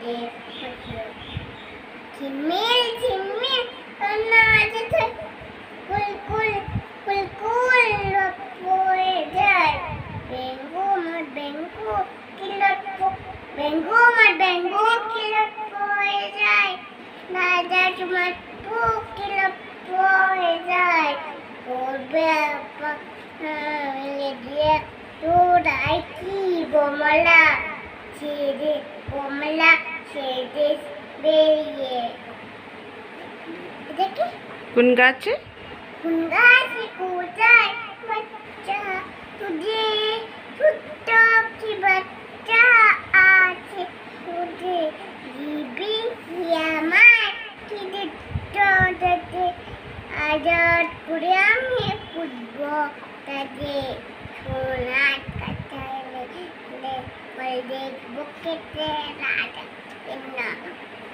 ঝিলমিল ঝিলমিল নাচে কুল কুল কুল কুল পড়ে যায় বেঙ্গু মার বেঙ্গু কিলত বেঙ্গু মার বেঙ্গু কিলত পড়ে যায় রাজা তোমার কিলত পড়ে যায় পড়বে দিয়ে তোরাই কি গোমলা ছেড়ে কমলা ছেড়ে বেরিয়ে দেখি কোন গাছে কোথায় বাচ্চা তুঝে ছোট্ট কি বাচ্চা আছে তুঝে দিবি আমার কি দিতে আজাদ করে আমি ফুটবো তাকে সোনার কাছে দেখবো কেটে রাজা